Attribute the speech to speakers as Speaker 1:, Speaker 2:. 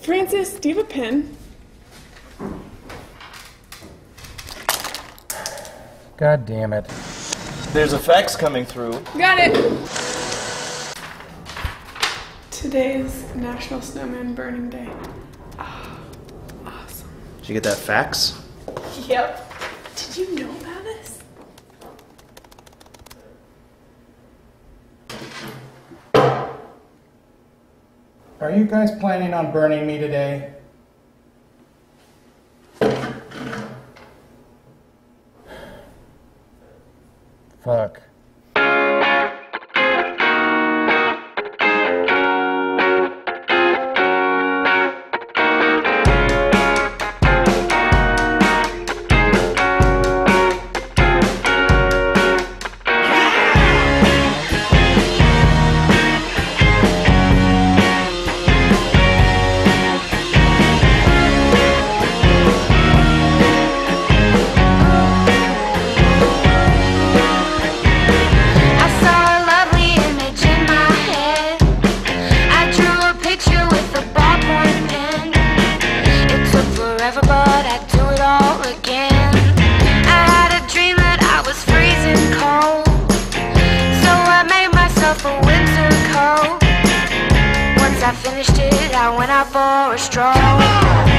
Speaker 1: Francis, do you have a pen?
Speaker 2: God damn it.
Speaker 3: There's a fax coming through.
Speaker 1: Got it! Today is National Snowman Burning Day. Oh, awesome.
Speaker 3: Did you get that fax?
Speaker 1: Yep. Did you know about this?
Speaker 2: Are you guys planning on burning me today? Fuck.
Speaker 4: I finished it, I went out for a stroll.